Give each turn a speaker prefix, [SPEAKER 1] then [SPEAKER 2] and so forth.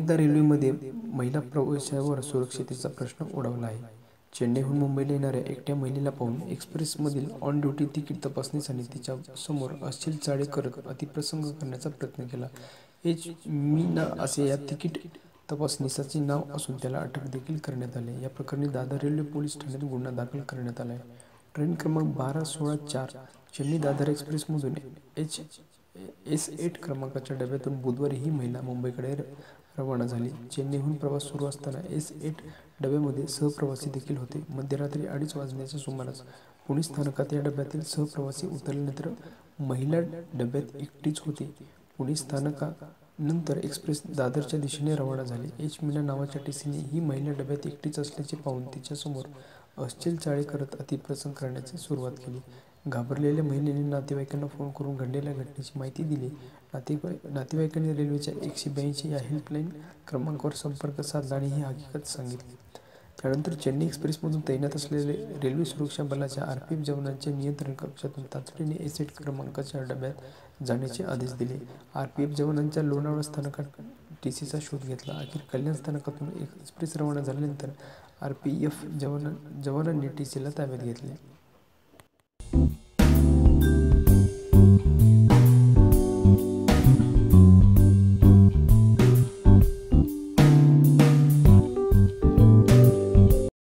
[SPEAKER 1] अनेकदा रेल्वेमध्ये महिला प्रवाशांवर सुरक्षिततेचा प्रश्न ओढवला आहे. चेन्नईहून मुंबईला येणाऱ्या एकट्या महिलेला पाहून एक्सप्रेसमधील ऑन ड्युटी तिकीट तपासणीसाठी तिच्या समोर अश्लील चाळे करत अतिप्रसंग करण्याचा प्रयत्न केला. एच. मीना असे या तिकीट तपासणीसाचे नाव असून त्याला अटक देखील करण्यात आली. या प्रकरणी दादर रेल्वे पोलीस ठाण्यात गुन्हा दाखल करण्यात आला आहे. ट्रेन क्रमांक 12-16-4 चेन्नई दादर एक्सप्रेसमधून S8 क्रमांकाच्या डब्यातून बुधवारी ही महिला मुंबईकडे रवाना झाली. चेन्नईहून प्रवास सुरू असताना S8 डब्यामध्ये सहप्रवासी देखील होते. मध्यरात्री 2:30 वाजण्याच्या सुमारास पुणे स्थानकात या डब्यातील सहप्रवासी उतरल्यानंतर महिला डब्यात एकटीच होती. पुणे स्थानकानंतर एक्सप्रेस दादरच्या दिशेने रवाना झाली. एच. मीना नावाच्या टीसीने ही महिला डब्यात एकटीच असल्याचे पाहून तिच्यासमोर अश्लील चाळे करत अतिप्रसंग करण्यास सुरुवात केली. घाबरलेल्या महिलेने नातेवाईकांना फोन करून घडलेल्या घटनेची माहिती दिली. नातेवाईकांनी रेल्वेच्या 182 या हेल्पलाईन क्रमांकावर संपर्क साधला आणि ही हकीकत सांगितली. त्यानंतर चेन्नई एक्सप्रेसमधून तैनात असलेल्या रेल्वे सुरक्षा बलाच्या RPF जवानांच्या नियंत्रण कक्षातून तातडीने S8 क्रमांकाच्या डब्यात जाण्याचे आदेश दिले. RPF जवानांच्या लोणावळा स्थानकात टीसीचा शोध घेतला. अखेर कल्याण स्थानकातून एक्सप्रेस रवाना झाल्यानंतर RPF जवानांनी टीसीला ताब्यात घेतले.